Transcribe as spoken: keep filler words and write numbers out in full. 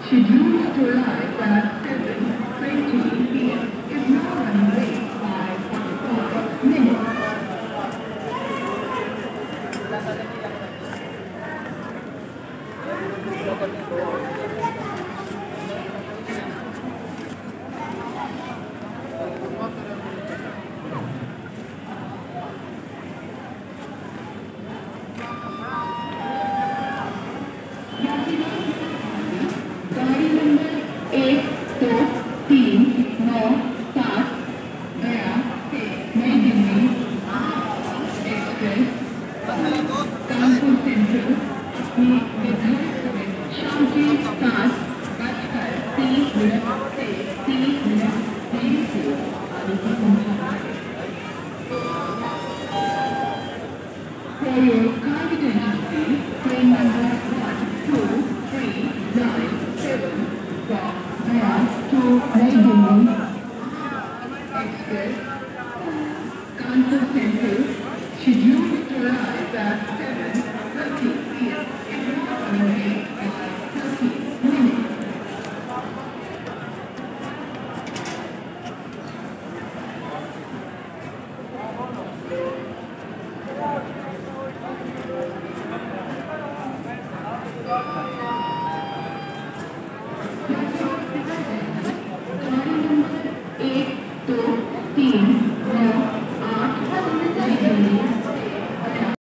scheduled to arrive at seven twenty p m is now running late by forty-four minutes. गाड़ी number एक दो तीन नौ सात गया से नई दिल्ली एक्सप्रेस कानपुर सेंट्रल अपनी निर्धारित शाम के सात बजकर तीस मिनट से तीस मिनट देरी से आने की संभावना है। For your kind attention, train number one two three nine seven from Gaya to New Delhi Express, Kanpur Central, scheduled to arrive at seven thirty p m is now running late by thirty minutes. Thank you.